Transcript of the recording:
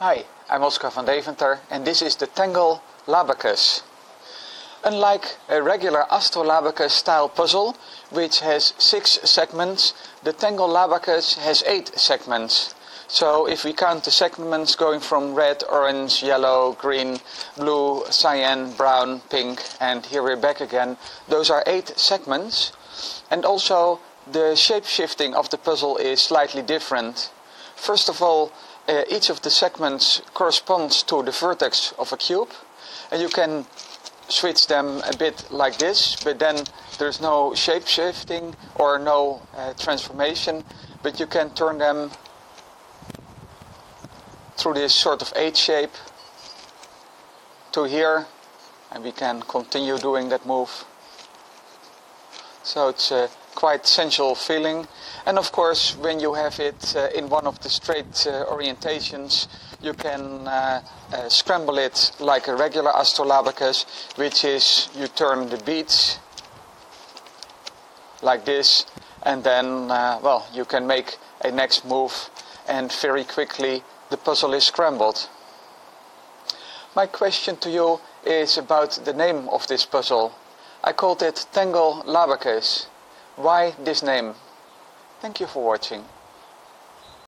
Hi, I'm Oscar van Deventer and this is the Tangle Labacus. Unlike a regular Astrolabacus style puzzle, which has 6 segments, the Tangle Labacus has 8 segments. So if we count the segments going from red, orange, yellow, green, blue, cyan, brown, pink, and here we're back again, those are 8 segments. And also the shape-shifting of the puzzle is slightly different. First of all, each of the segments corresponds to the vertex of a cube, and you can switch them a bit like this, but then there's no shape shifting or no transformation, but you can turn them through this sort of H shape to here, and we can continue doing that move. So it's a quite sensual feeling, and of course when you have it in one of the straight orientations, you can scramble it like a regular Astrolabacus, which is you turn the beads like this, and then you can make a next move, and very quickly the puzzle is scrambled. My question to you is about the name of this puzzle. I called it Tangle Labacus. Why this name? Thank you for watching.